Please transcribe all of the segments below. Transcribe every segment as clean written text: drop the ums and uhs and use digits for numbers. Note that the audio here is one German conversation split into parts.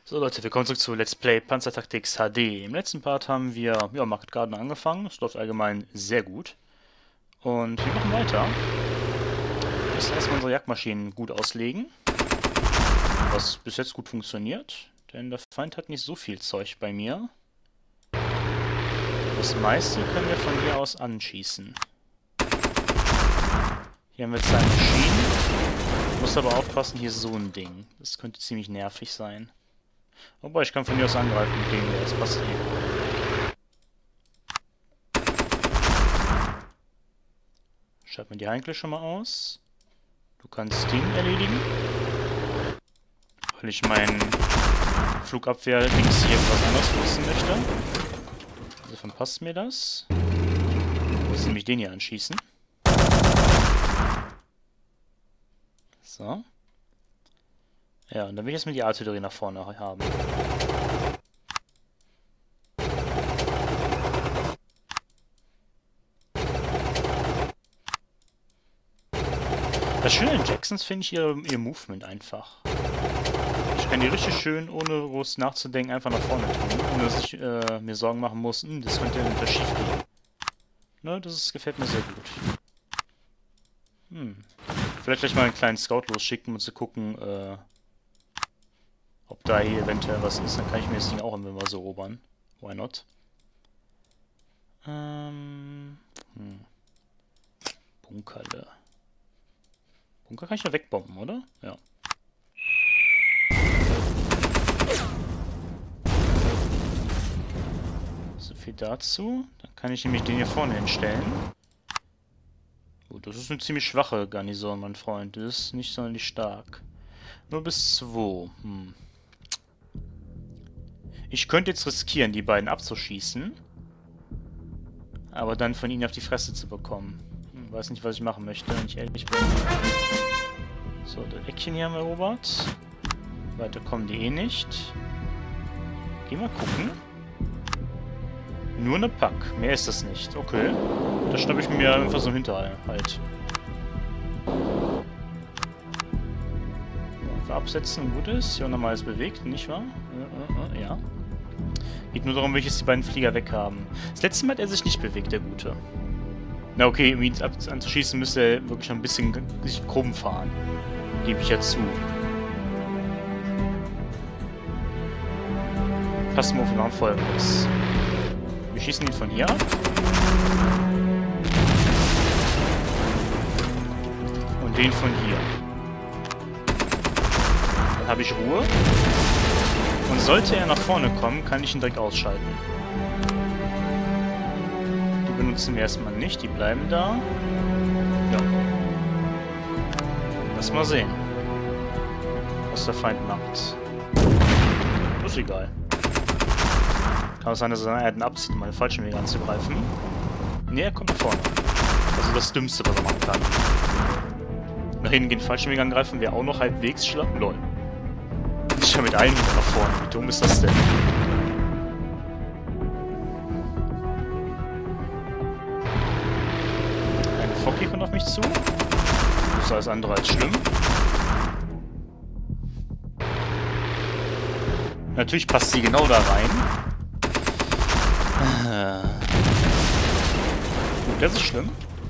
So Leute, willkommen zurück zu Let's Play Panzer Tactics HD. Im letzten Part haben wir Market Garden angefangen. Es läuft allgemein sehr gut. Und wir machen weiter. Wir müssen erstmal unsere Jagdmaschinen gut auslegen. Was bis jetzt gut funktioniert. Denn der Feind hat nicht so viel Zeug bei mir. Das meiste können wir von hier aus anschießen. Hier haben wir zwei Maschinen. Muss aber aufpassen, hier ist so ein Ding. Das könnte ziemlich nervig sein. Wobei, ich kann von hier aus angreifen mit dem hier, das passt eh. Schalten wir die Heinkel schon mal aus. Du kannst den erledigen. Weil ich meinen Flugabwehr-Dings hier was anderes nutzen möchte. Insofern passt mir das. Ich muss nämlich den hier anschießen. So. Ja, und dann will ich jetzt mal die Artillerie nach vorne haben. Das Schöne in Jacksons finde ich ihr Movement einfach. Ich kann die richtig schön, ohne groß nachzudenken, einfach nach vorne tun, ohne dass ich mir Sorgen machen muss, das könnte eventuell schief gehen. Ne, gefällt mir sehr gut. Vielleicht gleich mal einen kleinen Scout losschicken, um zu gucken, ob da hier eventuell was ist. Dann kann ich mir das Ding auch immer mal so erobern. Why not? Bunkerle. Bunker kann ich ja wegbomben, oder? Ja. So viel dazu. Dann kann ich nämlich den hier vorne hinstellen. Gut, das ist eine ziemlich schwache Garnison, mein Freund. Das ist nicht sonderlich stark. Nur bis 2. Ich könnte jetzt riskieren, die beiden abzuschießen. Aber dann von ihnen auf die Fresse zu bekommen. Weiß nicht, was ich machen möchte, wenn ich ehrlich bin. So, das Eckchen hier haben wir erobert. Weiter kommen die eh nicht. Geh mal gucken. Nur eine Pack. Mehr ist das nicht. Okay. Da schnappe ich mir einfach so einen Hinterhalt. Absetzen und gut ist. Hier nochmal alles bewegt, nicht wahr? Ja. Geht nur darum, welches die beiden Flieger weghaben. Das letzte Mal hat er sich nicht bewegt, der Gute. Na okay, um ihn anzuschießen, müsste er wirklich noch ein bisschen sich krumm fahren. Gebe ich ja zu. Passen wir auf, wir machen Folgendes. Wir schießen ihn von hier ab. Und den von hier. Dann habe ich Ruhe. Und sollte er nach vorne kommen, kann ich ihn direkt ausschalten. Die benutzen wir erstmal nicht, die bleiben da. Ja. Lass mal sehen, was der Feind macht. Das ist egal. Kann es sein, dass er einen abzieht, um meine Fallschirmjäger anzugreifen. Ne, er kommt nach vorne. Also das Dümmste, was er machen kann. Nach hinten gehen Fallschirmjäger angreifen, wäre auch noch halbwegs schlau. Lol. Ich ja mit allen wieder nach vorne. Wie dumm ist das denn? Eine Focky kommt auf mich zu. Das ist alles andere als schlimm. Natürlich passt sie genau da rein. Das ist schlimm.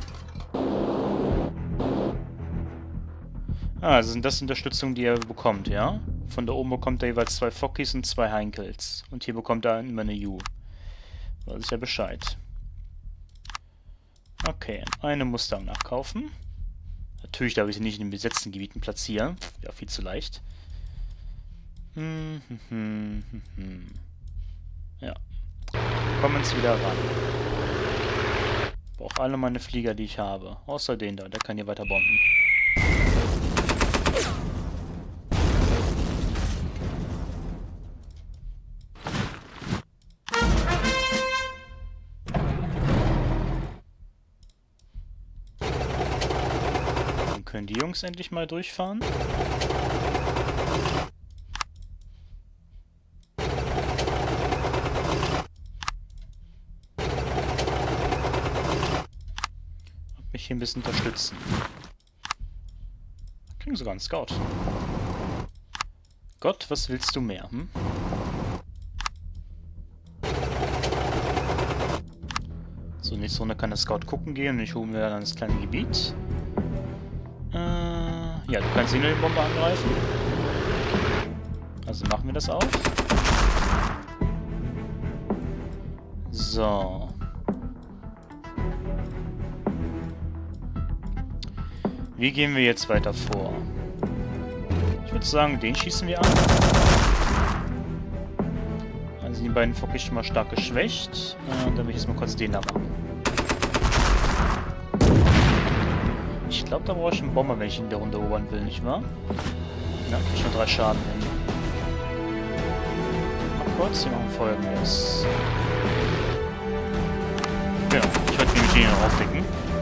Also sind das Unterstützungen, die er bekommt, ja? Von da oben bekommt er jeweils 2 Fockies und 2 Heinkels. Und hier bekommt er immer eine U. Weiß ich ja Bescheid. Okay, eine Muster nachkaufen. Natürlich darf ich sie nicht in den besetzten Gebieten platzieren. Ja, viel zu leicht. Ja. Kommen uns wieder ran. Brauche alle meine Flieger, die ich habe. Außer den da, der kann hier weiter bomben. Dann können die Jungs endlich mal durchfahren. Mich hier ein bisschen unterstützen. Kriegen sogar einen Scout. Gott, was willst du mehr, hm? So, nächste Runde kann der Scout gucken gehen und ich hole mir dann das kleine Gebiet. Ja, du kannst ihn nur die Bombe angreifen. Also machen wir das auch. So. Wie gehen wir jetzt weiter vor? Ich würde sagen, den schießen wir an. Dann sind die beiden Fockys schon mal stark geschwächt. Dann will ich jetzt mal kurz den da machen. Ich glaube, da brauche ich einen Bomber, wenn ich ihn in der Runde erobern will, nicht wahr? Ja, krieg ich schon 3 Schaden hin. Mal kurz, wir machen Folgendes. Ja, ich wollte nämlich den noch aufdecken.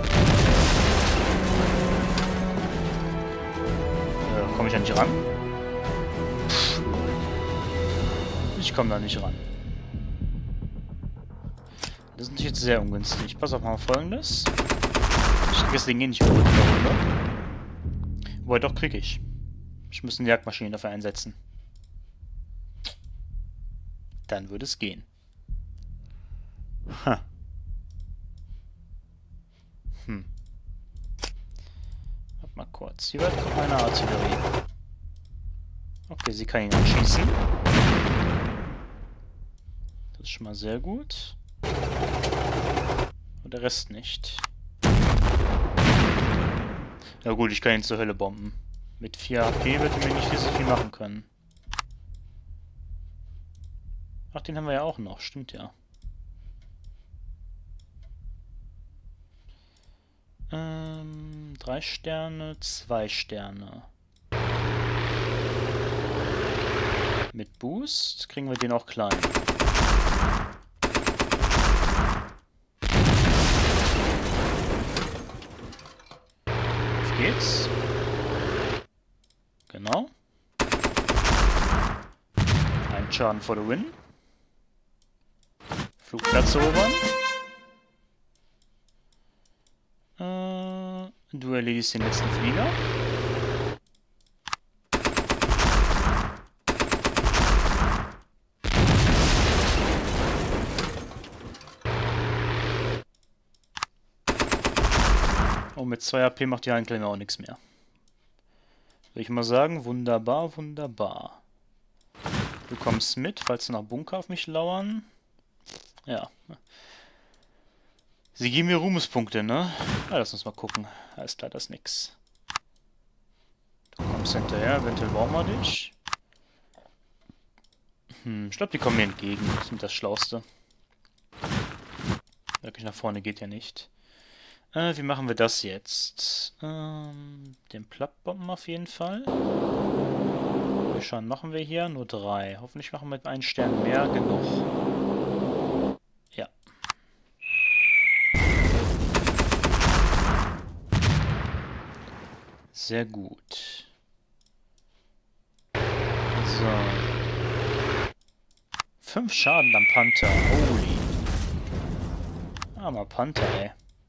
Komme ich da nicht ran? Ich komme da nicht ran. Das ist natürlich jetzt sehr ungünstig. Pass auf, mal Folgendes. Ich kriege das Ding eh nicht über die Runde. Wobei, doch kriege ich. Ich muss eine Jagdmaschine dafür einsetzen. Dann würde es gehen. Ha. Warte mal kurz. Hier weit kommt meine Artillerie. Okay, sie kann ihn anschießen. Das ist schon mal sehr gut. Und der Rest nicht. Ja gut, ich kann ihn zur Hölle bomben. Mit 4 HP wird er mir nicht so viel machen können. Ach, den haben wir ja auch noch. Stimmt ja. 3 Sterne, 2 Sterne. Mit Boost kriegen wir den auch klein. Auf geht's. Genau. Ein Schaden for the win. Flugplatz erobern. Du erledigst den letzten Flieger. Oh, mit 2 AP macht die Handklinge auch nichts mehr. Soll ich mal sagen, wunderbar, wunderbar. Du kommst mit, falls noch Bunker auf mich lauern. Ja. Sie geben mir Ruhmespunkte, ne? Ja, lass uns mal gucken. Alles klar, das ist nix. Du kommst hinterher, eventuell brauchen wir dich. Ich glaube, die kommen mir entgegen. Das ist das Schlauste. Wirklich nach vorne geht ja nicht. Wie machen wir das jetzt? Den Plattbomben auf jeden Fall. Wie viel Schaden machen wir hier? Nur 3. Hoffentlich machen wir mit 1 Stern mehr genug. Ja. Sehr gut. So. 5 Schaden am Panther. Holy. Armer Panther, ey.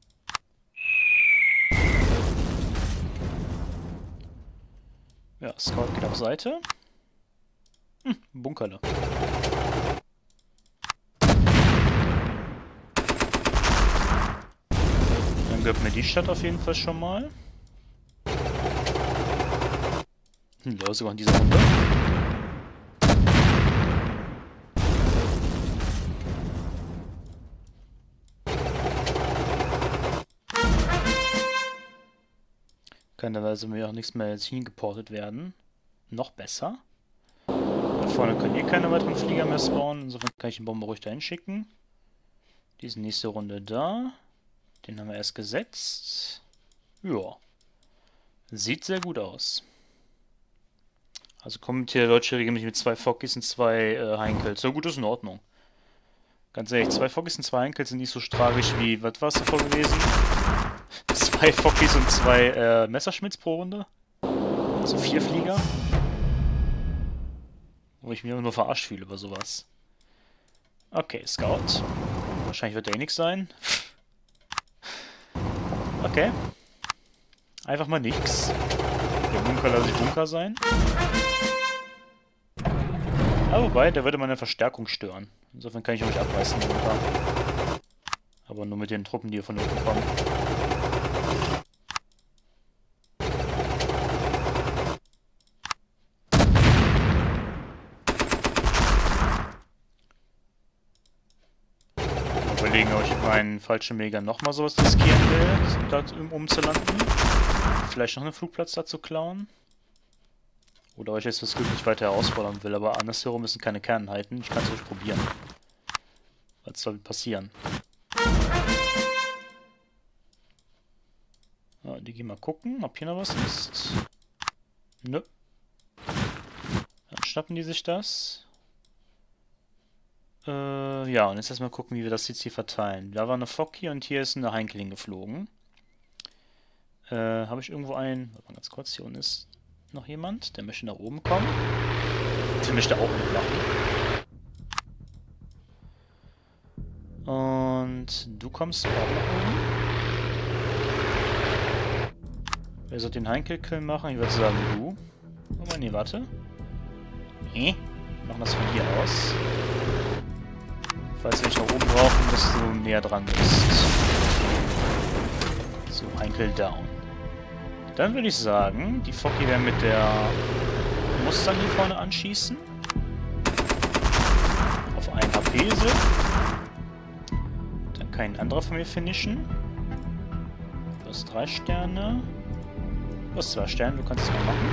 Ja, Scout geht auf Seite. Bunkerle. Dann gehört mir die Stadt auf jeden Fall schon mal. Ja, sogar in dieser Runde. Kann teilweise mir auch nichts mehr jetzt hingeportet werden. Noch besser. Da vorne können hier keine weiteren Flieger mehr spawnen. Insofern kann ich den Bomber ruhig dahin schicken. Die ist nächste Runde da. Den haben wir erst gesetzt. Ja. Sieht sehr gut aus. Also kommt hier der Deutsche regelmäßig mit 2 Fockys und 2 Heinkels. So gut, ist in Ordnung. Ganz ehrlich, 2 Fockys und 2 Heinkels sind nicht so tragisch wie, was war es davor gewesen? 2 Fockys und 2 Messerschmitts pro Runde. Also 4 Flieger. Wo ich mich immer nur verarscht fühle über sowas. Okay, Scout. Wahrscheinlich wird der eh nix sein. Okay. Einfach mal nix. Der Bunker lasse ich Bunker sein. Aber wobei, der würde meine Verstärkung stören. Insofern kann ich euch abreißen, Bunker. Aber nur mit den Truppen, die hier von unten kommen. Überlegen, ob ich mit meinen Fallschirmjägern nochmal sowas riskieren will, dort umzulanden. Vielleicht noch einen Flugplatz dazu klauen. Oder euch jetzt das Glück nicht weiter herausfordern will, aber andersherum müssen keine Kerneinheiten. Ich kann es euch probieren. Was soll passieren? Ja, die gehen mal gucken, ob hier noch was ist. Nö. Dann schnappen die sich das. Ja, und jetzt erstmal gucken, wie wir das jetzt hier verteilen. Da war eine Focky und hier ist eine Heinkeling geflogen. Habe ich irgendwo einen... Warte mal ganz kurz, hier unten ist noch jemand. Der möchte nach oben kommen. Der möchte auch mitmachen. Und du kommst auch nach oben. Wer soll den Heinkel-Kill machen? Ich würde sagen, du. Aber nee, warte. Nee. Wir machen das von hier aus. Falls wir dich nach oben brauchen, bis du näher dran bist. So, Heinkel down. Dann würde ich sagen, die Focky werden mit der Mustang hier vorne anschießen. Auf 1 HP sind. Dann kann ein anderer von mir finishen. Du hast 3 Sterne. Du hast 2 Sterne, du kannst es mal machen.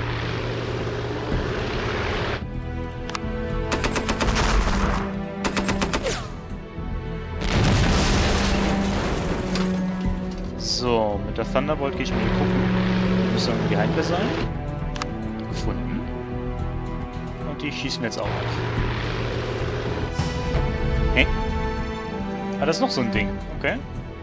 So, mit der Thunderbolt gehe ich mal hier gucken. Müsste irgendwie Heinkel sein. Gefunden. Und die schießen wir jetzt auch auf. Hä? Ah, das ist noch so ein Ding. Okay.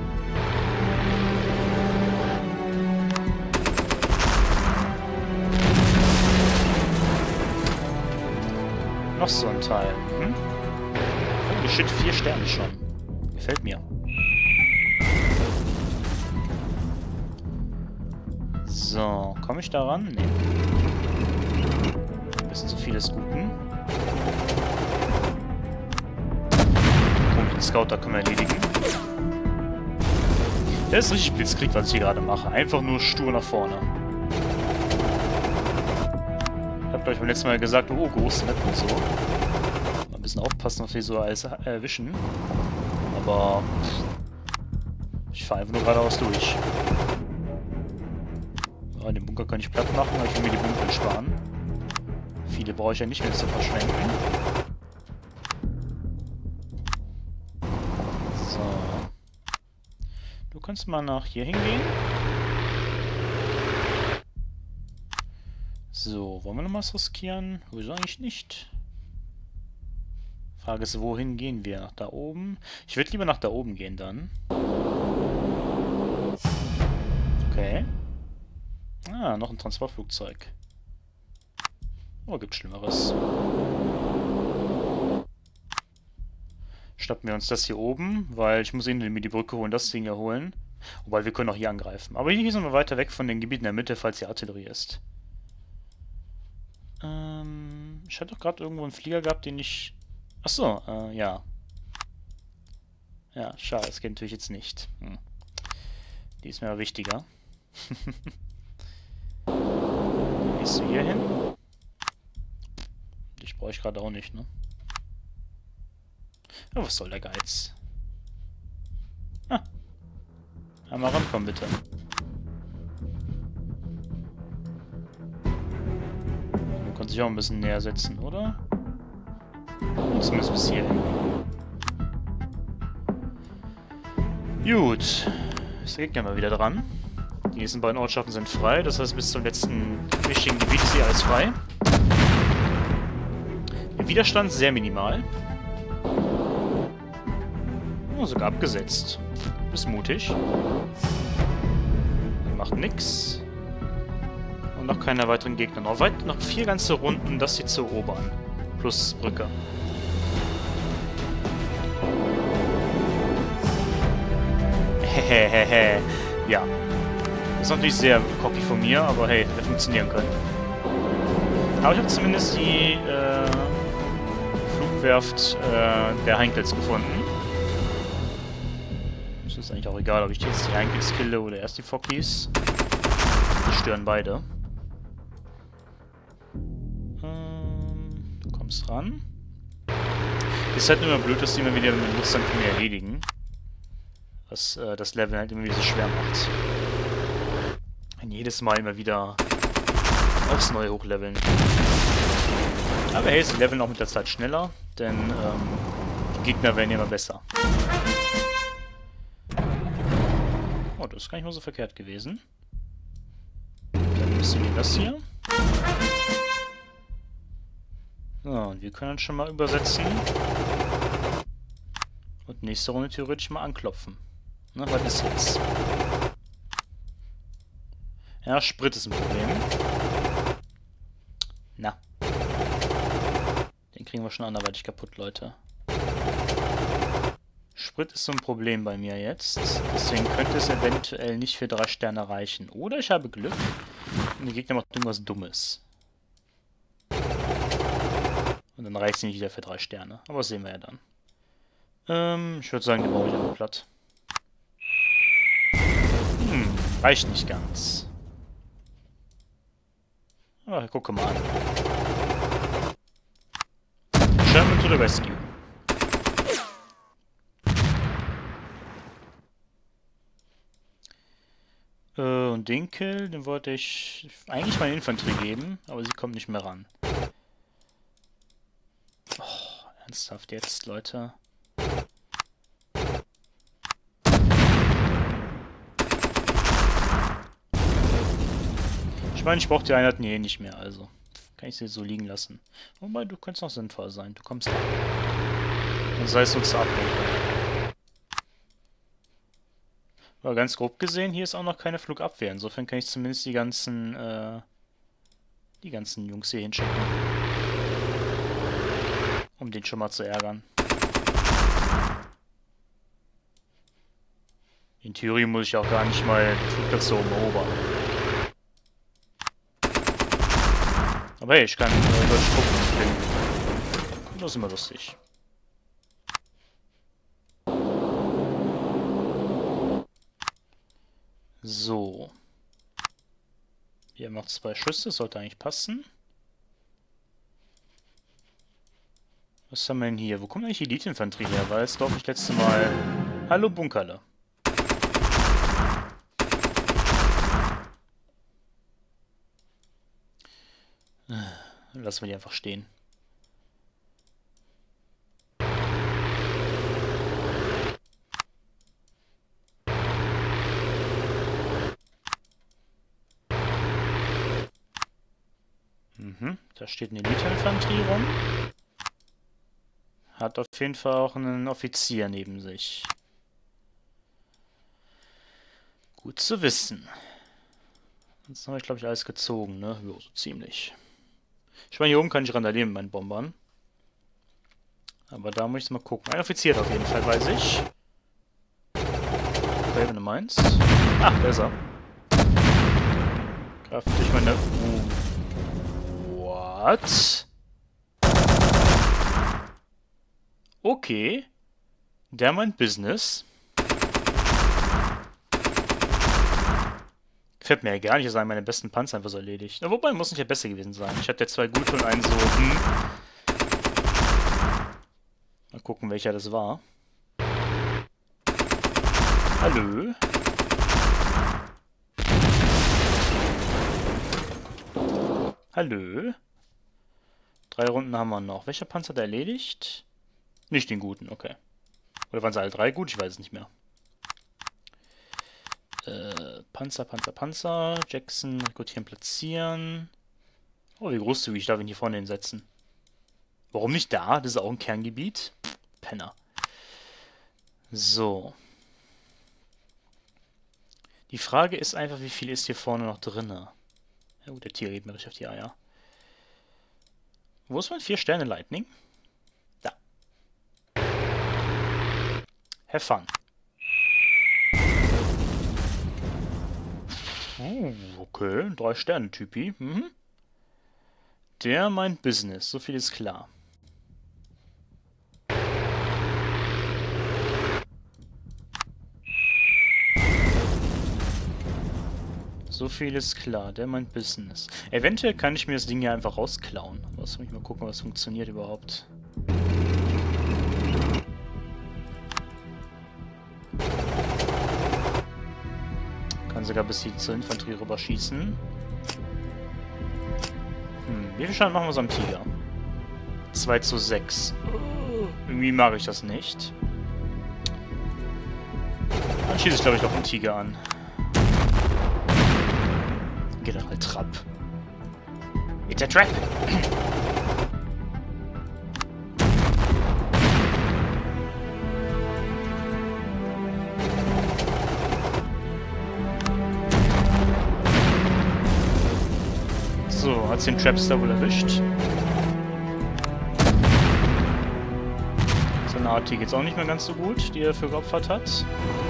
Noch so ein Teil. Hm? Oh, shit, 4 Sterne schon. Gefällt mir. So, komme ich da ran? Nee. Ein bisschen zu vieles Guten. Punkt, den Scout, da können wir erledigen. Das ist richtig Blitzkrieg, was ich hier gerade mache. Einfach nur stur nach vorne. Ich hab euch beim letzten Mal gesagt, oh, große Map und so. Mal ein bisschen aufpassen, was wir so alles erwischen. Aber ich fahre einfach nur geradeaus durch. Oh, den Bunker kann ich platt machen, aber ich will mir die Bunker sparen. Viele brauche ich ja nicht mehr zu verschwenden. So. Du kannst mal nach hier hingehen. So, wollen wir noch was riskieren? Wieso eigentlich nicht? Frage ist, wohin gehen wir? Nach da oben? Ich würde lieber nach da oben gehen dann. Okay. Ah, noch ein Transportflugzeug. Oh, gibt Schlimmeres. Schnappen wir uns das hier oben, weil ich muss mir die Brücke holen, das Ding hier holen. Wobei, wir können auch hier angreifen. Aber hier sind wir weiter weg von den Gebieten der Mitte, falls hier Artillerie ist. Ich hatte doch gerade irgendwo einen Flieger gehabt, den ich... Achso, ja. Ja, schade, das geht natürlich jetzt nicht. Hm. Die ist mir aber wichtiger. Gehst du hier hin? Dich brauche ich gerade auch nicht, ne? Ja, was soll der Geiz? Ah. Einmal rankommen, bitte. Du kannst dich auch ein bisschen näher setzen, oder? Zumindest bis hierhin. Gut. Ist der Gegner mal wieder dran. Die nächsten beiden Ortschaften sind frei, das heißt bis zum letzten wichtigen Gebiet ist hier alles frei. Der Widerstand sehr minimal. Oh, sogar abgesetzt. Ist mutig. Macht nix. Und noch keine weiteren Gegner. Noch 4 ganze Runden, das hier zu erobern. Plus Brücke. Hehehehe. Ja. Das ist natürlich sehr cocky von mir, aber hey, das wird funktionieren können. Aber ich habe zumindest die Flugwerft der Heinkels gefunden. Es ist eigentlich auch egal, ob ich jetzt die Heinkels kille oder erst die Fockies. Die stören beide. Du kommst ran. Ist halt nur blöd, dass die immer wieder mit Mustern von mir erledigen. Was das Level halt immer wieder so schwer macht. Und jedes Mal immer wieder aufs Neue hochleveln. Aber hey, sie leveln auch mit der Zeit schneller, denn die Gegner werden immer besser. Oh, das ist gar nicht mal so verkehrt gewesen. Dann müssen wir das hier. So, und wir können schon mal übersetzen. Und nächste Runde theoretisch mal anklopfen. Na, was ist jetzt? Ja, Sprit ist ein Problem. Na. Den kriegen wir schon anderweitig kaputt, Leute. Sprit ist so ein Problem bei mir jetzt. Deswegen könnte es eventuell nicht für 3 Sterne reichen. Oder ich habe Glück und der Gegner macht irgendwas Dummes. Und dann reicht es nicht wieder für 3 Sterne. Aber das sehen wir ja dann. Ich würde sagen, den baue ich einfach platt. Reicht nicht ganz. Aber gucke mal an. Sherman to the rescue. Und den Kill, den wollte ich eigentlich meine Infanterie geben, aber sie kommt nicht mehr ran. Oh, ernsthaft jetzt, Leute. Ich meine, ich brauche die Einheiten hier nicht mehr, also kann ich sie so liegen lassen. Wobei, du könntest noch sinnvoll sein. Du kommst da. Und sei es uns Ablenkung. Aber ganz grob gesehen, hier ist auch noch keine Flugabwehr. Insofern kann ich zumindest die ganzen Jungs hier hinschicken. Um den schon mal zu ärgern. In Theorie muss ich auch gar nicht mal den Flugplatz so oben erobern. Aber hey, ich kann Leute gucken. Das ist immer lustig. So. Wir haben noch 2 Schüsse, sollte eigentlich passen. Was haben wir denn hier? Wo kommt eigentlich die Elite-Infanterie her? War jetzt glaube ich letzte Mal... Hallo Bunkerle. Lassen wir die einfach stehen. Da steht eine Elite-Infanterie rum. Hat auf jeden Fall auch einen Offizier neben sich. Gut zu wissen. Jetzt habe ich, glaube ich, alles gezogen, ne? Jo, so ziemlich. Ich meine, hier oben kann ich randalieren mit meinen Bombern. Aber da muss ich mal gucken. Ein Offizier auf jeden Fall, weiß ich. Okay, wenn du meinst. Ah, der ist er. Greifen durch meine... What? Okay. Der meint Business. Gefällt mir ja gar nicht, dass meine besten Panzer einfach so erledigt. Na, wobei, muss nicht ja besser gewesen sein. Ich hatte ja 2 gute und einen so, Mal gucken, welcher das war. Hallo? Hallo? 3 Runden haben wir noch. Welcher Panzer hat er erledigt? Nicht den guten, okay. Oder waren sie alle 3 gut? Ich weiß es nicht mehr. Panzer. Jackson rekrutieren, platzieren. Oh, wie großzügig, ich darf ihn hier vorne hinsetzen. Warum nicht da? Das ist auch ein Kerngebiet. Penner. So. Die Frage ist einfach, wie viel ist hier vorne noch drin? Ja gut, der Tier geht mir richtig auf die Eier. Wo ist mein 4 Sterne Lightning? Da. Have fun. Okay, 3 Sterne Typi. Der meint Business, so viel ist klar. So viel ist klar, der meint Business. Eventuell kann ich mir das Ding ja einfach rausklauen. Aber lass mich mal gucken, was funktioniert überhaupt. Kann sogar bis hier zur Infanterie rüber schießen. Wie viel Schaden machen wir so am Tiger? 2:6. Irgendwie mag ich das nicht. Dann schieße ich, glaube ich, noch einen Tiger an. General Trapp. It's a trap! So, hat's den Trapster wohl erwischt. Seine AT geht's auch nicht mehr ganz so gut, die er für geopfert hat.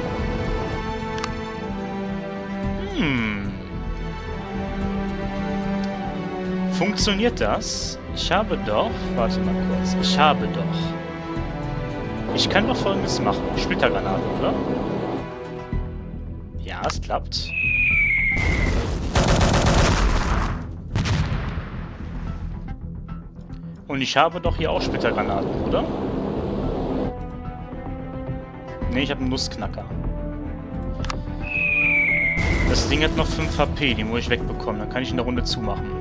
Funktioniert das? Ich habe doch... Warte mal kurz. Ich kann doch Folgendes machen. Splittergranate, oder? Ja, es klappt. Und ich habe doch hier auch Splittergranaten, oder? Ne, ich habe einen Nussknacker. Das Ding hat noch 5 HP, die muss ich wegbekommen. Dann kann ich in der Runde zumachen.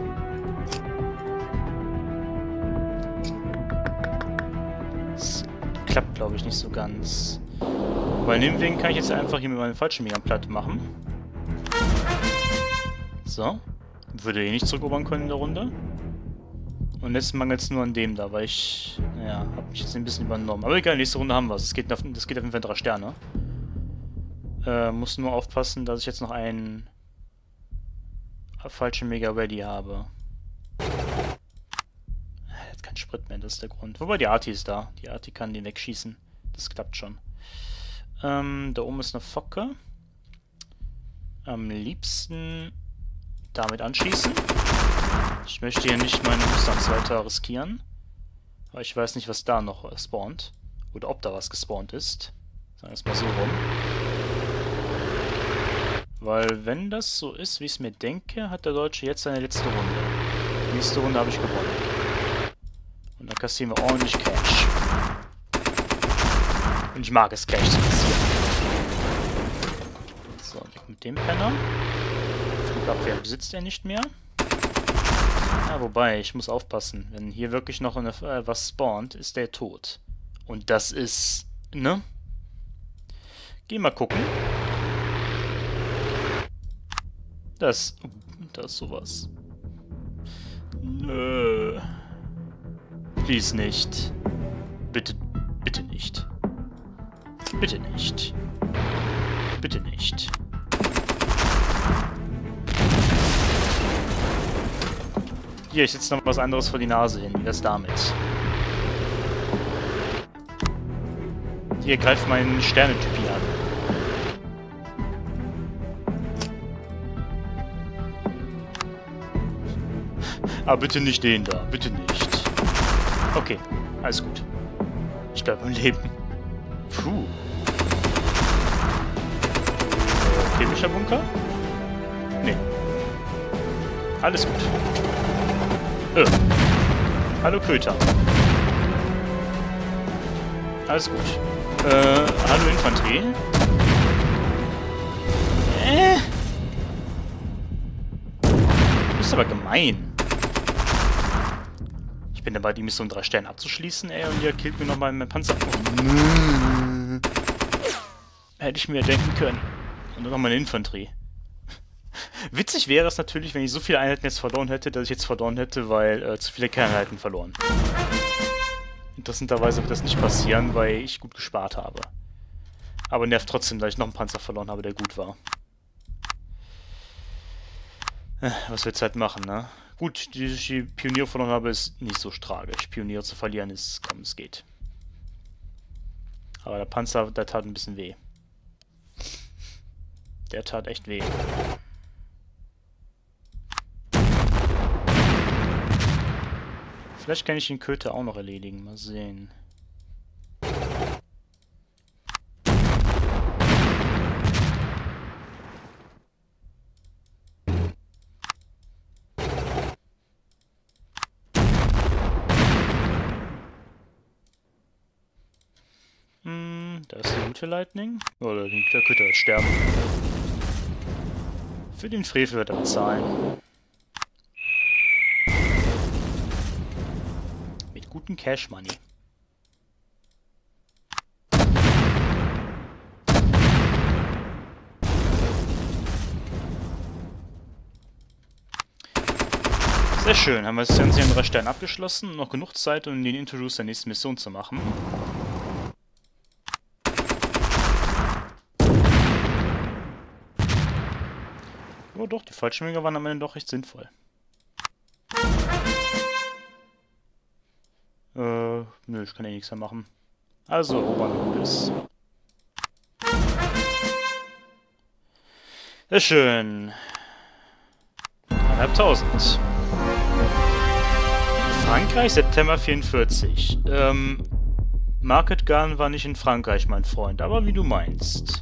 Das klappt, glaube ich, nicht so ganz. Weil deswegen kann ich jetzt einfach hier mit meinem Fallschirmjäger platt machen. So. Würde eh nicht zurückerobern können in der Runde. Und jetzt mangelt es nur an dem da, weil ich... Naja, habe mich jetzt ein bisschen übernommen. Aber egal, nächste Runde haben wir es. Das geht auf jeden Fall 3 Sterne. Muss nur aufpassen, dass ich jetzt noch einen Fallschirmjäger ready habe. Er hat keinen Sprit mehr, das ist der Grund. Wobei die Arti ist da. Die Arti kann den wegschießen. Das klappt schon. Da oben ist eine Focke. Am liebsten damit anschießen. Ich möchte hier nicht meine Mustangs weiter riskieren. Aber ich weiß nicht, was da noch spawnt. Oder ob da was gespawnt ist. Sagen wir es mal so rum. Weil wenn das so ist, wie ich es mir denke, hat der Deutsche jetzt seine letzte Runde. Nächste Runde habe ich gewonnen. Und dann kassieren wir ordentlich Cash. Und ich mag es, Cash zu kassieren. So, mit dem Penner. Flugabwehr besitzt er nicht mehr. Ja, wobei, ich muss aufpassen. Wenn hier wirklich noch was spawnt, ist der tot. Und das ist... ne? Geh mal gucken. Das ist sowas. Nö. Please nicht. Bitte, bitte nicht. Bitte nicht. Bitte nicht. Hier, ich setze noch was anderes vor die Nase hin. Wie wär's damit? Hier, greift meinen Sternentypi an. Aber bitte nicht den da. Bitte nicht. Okay, alles gut. Ich bleib am Leben. Puh. Chemischer Bunker? Nee. Alles gut. Hallo Köter. Alles gut. Hallo Infanterie. Du bist aber gemein. Ich bin dabei, die Mission 3 Sterne abzuschließen, ey, und ihr killt mir nochmal meinen Panzer. Oh, hätte ich mir denken können. Und dann noch meine Infanterie. Witzig wäre es natürlich, wenn ich so viele Einheiten jetzt verloren hätte, dass ich jetzt verloren hätte, weil zu viele Kerneinheiten verloren. Interessanterweise wird das nicht passieren, weil ich gut gespart habe. Aber nervt trotzdem, dass ich noch einen Panzer verloren habe, der gut war. Was wir jetzt halt machen, ne? Gut, die ich die Pioniere verloren habe, ist nicht so tragisch. Pioniere zu verlieren ist, komm, es geht. Aber der Panzer, der tat ein bisschen weh. Der tat echt weh. Vielleicht kann ich den Köter auch noch erledigen. Mal sehen. Da ist die gute Lightning. Oder der könnte jetzt sterben. Für den Frevel wird er bezahlen. Mit gutem Cash Money. Sehr schön, haben wir das Ganze in 3 Sternen abgeschlossen und noch genug Zeit, um den Introduce der nächsten Mission zu machen. Oh doch, die Fallschirmjäger waren am Ende doch recht sinnvoll. Nö, ich kann ja nichts mehr machen. Also, Oberlundes. Sehr schön. 1500. Frankreich, September 44. Market Garden war nicht in Frankreich, mein Freund, aber wie du meinst.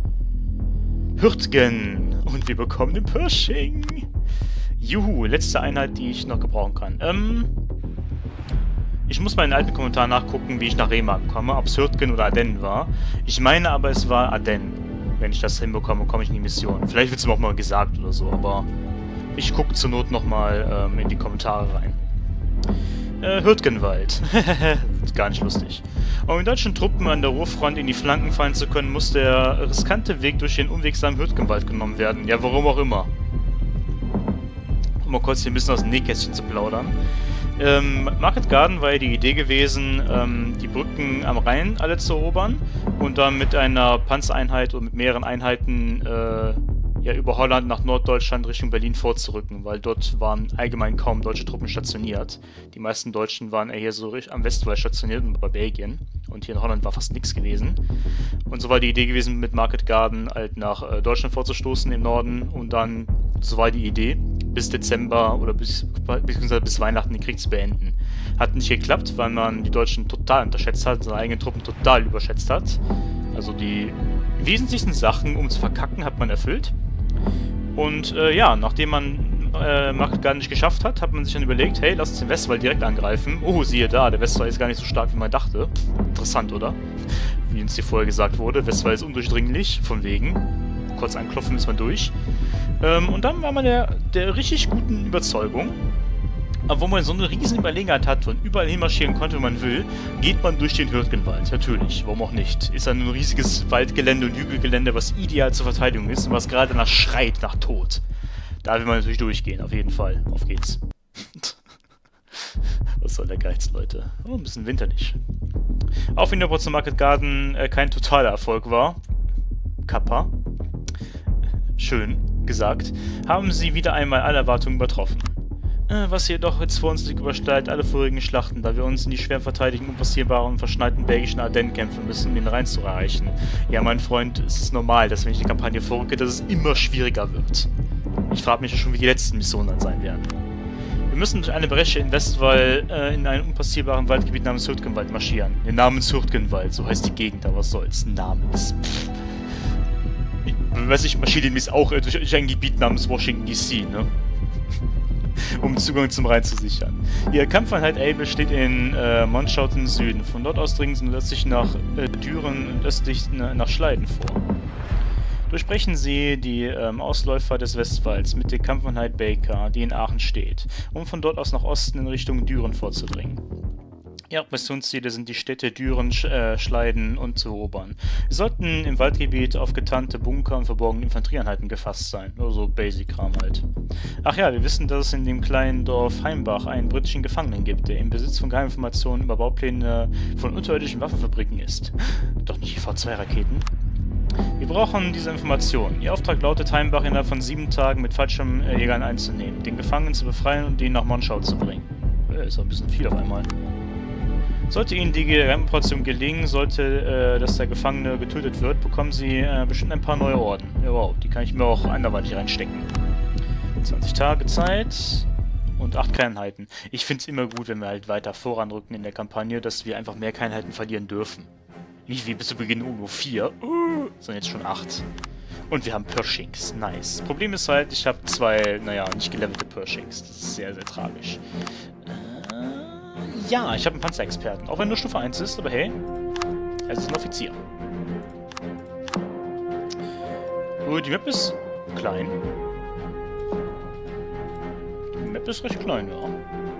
Hürtgen. Und wir bekommen den Pershing. Juhu, letzte Einheit, die ich noch gebrauchen kann. Ich muss mal in den alten Kommentar nachgucken, wie ich nach Rema komme, ob es Hürtgen oder Ardennen war. Ich meine aber, es war Ardennen. Wenn ich das hinbekomme, komme ich in die Mission. Vielleicht wird es mir auch mal gesagt oder so, aber ich gucke zur Not nochmal in die Kommentare rein. Hürtgenwald. Gar nicht lustig. Um den deutschen Truppen an der Ruhrfront in die Flanken fallen zu können, muss der riskante Weg durch den unwegsamen Hürtgenwald genommen werden. Ja, warum auch immer. Um mal kurz hier ein bisschen aus dem Nähkästchen zu plaudern. Market Garden war ja die Idee gewesen, die Brücken am Rhein alle zu erobern und dann mit einer Panzereinheit und mit mehreren Einheiten ja, über Holland nach Norddeutschland Richtung Berlin vorzurücken, weil dort waren allgemein kaum deutsche Truppen stationiert. Die meisten Deutschen waren eher so am Westwall stationiert und bei Belgien. Und hier in Holland war fast nichts gewesen. Und so war die Idee gewesen, mit Market Garden halt nach Deutschland vorzustoßen im Norden. Und dann, so war die Idee, bis Dezember oder bis Weihnachten den Krieg zu beenden. Hat nicht geklappt, weil man die Deutschen total unterschätzt hat, seine eigenen Truppen total überschätzt hat. Also die wesentlichsten Sachen, um zu verkacken, hat man erfüllt. Und ja, nachdem man Market Garden nicht geschafft hat, hat man sich dann überlegt, hey, lass uns den Westwall direkt angreifen. Oh, siehe da, der Westwall ist gar nicht so stark, wie man dachte. Interessant, oder? Wie uns hier vorher gesagt wurde, Westwall ist undurchdringlich, von wegen. Kurz anklopfen ist man durch. Und dann war man der richtig guten Überzeugung, aber wo man so eine riesen Überlegenheit hat und überall hinmarschieren konnte, wenn man will, geht man durch den Hürtgenwald. Natürlich, warum auch nicht. Ist ein riesiges Waldgelände und Hügelgelände, was ideal zur Verteidigung ist und was gerade danach schreit nach Tod. Da will man natürlich durchgehen, auf jeden Fall. Auf geht's. Was soll der Geiz, Leute? Oh, ein bisschen winterlich. Auch wenn der Potsdam Market Garden kein totaler Erfolg war. Kappa. Schön gesagt. Haben sie wieder einmal alle Erwartungen übertroffen. Was jedoch jetzt vor uns liegt, übersteigt alle vorigen Schlachten, da wir uns in die schwer verteidigten, unpassierbaren und verschneiten belgischen Ardennen kämpfen müssen, um den Rhein zu erreichen. Ja, mein Freund, es ist normal, dass wenn ich die Kampagne vorrücke, dass es immer schwieriger wird. Ich frage mich ja schon, wie die letzten Missionen dann sein werden. Wir müssen durch eine Bresche in Westwall in einem unpassierbaren Waldgebiet namens Hürtgenwald marschieren. Der namens Hürtgenwald, so heißt die Gegend, aber was soll's, namens. Weiß ich, marschiere demnächst auch durch ein Gebiet namens Washington DC, ne? Um Zugang zum Rhein zu sichern. Ihre Kampfeinheit A besteht in Monschau im Süden. Von dort aus dringen sie östlich nach Düren und östlich nach Schleiden vor. Durchbrechen sie die Ausläufer des Westwalds mit der Kampfeinheit Baker, die in Aachen steht, um von dort aus nach Osten in Richtung Düren vorzudringen. Ihre Missionsziele sind die Städte Düren, Schleiden und zu erobern. Sie sollten im Waldgebiet auf getarnte Bunker und verborgene Infanterieeinheiten gefasst sein. Nur so Basic-Kram halt. Ach ja, wir wissen, dass es in dem kleinen Dorf Heimbach einen britischen Gefangenen gibt, der im Besitz von Geheiminformationen über Baupläne von unterirdischen Waffenfabriken ist. Doch nicht die V2-Raketen. Wir brauchen diese Informationen. Ihr Auftrag lautet, Heimbach innerhalb von 7 Tagen mit Fallschirmjägern einzunehmen, den Gefangenen zu befreien und ihn nach Monschau zu bringen. Ist doch ein bisschen viel auf einmal. Sollte Ihnen die Geheiminformation gelingen, dass der Gefangene getötet wird, bekommen Sie bestimmt ein paar neue Orden. Ja, wow, die kann ich mir auch anderweitig reinstecken. 20 Tage Zeit und 8 Kleinheiten. Ich finde es immer gut, wenn wir halt weiter voranrücken in der Kampagne, dass wir einfach mehr Kleinheiten verlieren dürfen. Nicht wie bis zu Beginn nur 4, sondern jetzt schon 8. Und wir haben Pershings. Nice. Problem ist halt, ich habe 2, naja, nicht gelevelte Pershings. Das ist sehr, sehr tragisch. Ja, ich habe einen Panzerexperten. Auch wenn nur Stufe 1 ist, aber hey. Es ist ein Offizier. Die Map ist klein. Die Map ist recht klein, ja.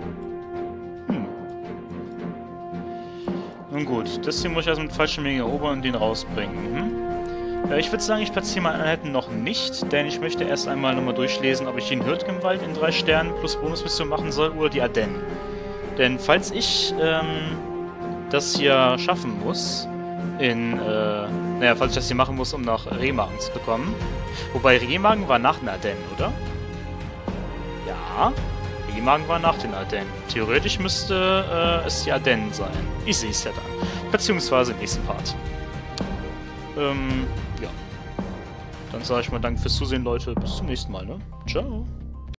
Nun gut, das hier muss ich also mit falschem Weg erobern und den rausbringen. Ich würde sagen, ich platziere meine Einheiten noch nicht, denn ich möchte erst einmal nochmal durchlesen, ob ich den Hürtgenwald in 3 Sternen plus Bonusmission machen soll oder die Ardennen. Denn falls ich das hier schaffen muss, falls ich das hier machen muss, um nach Remagen zu bekommen. Wobei Remagen war nach den Ardennen, oder? Ja, Remagen war nach den Ardennen. Theoretisch müsste es die Ardennen sein. Ich sehe es ja dann. Beziehungsweise im nächsten Part. Ja. Dann sage ich mal danke fürs Zusehen, Leute. Bis zum nächsten Mal, ne? Ciao.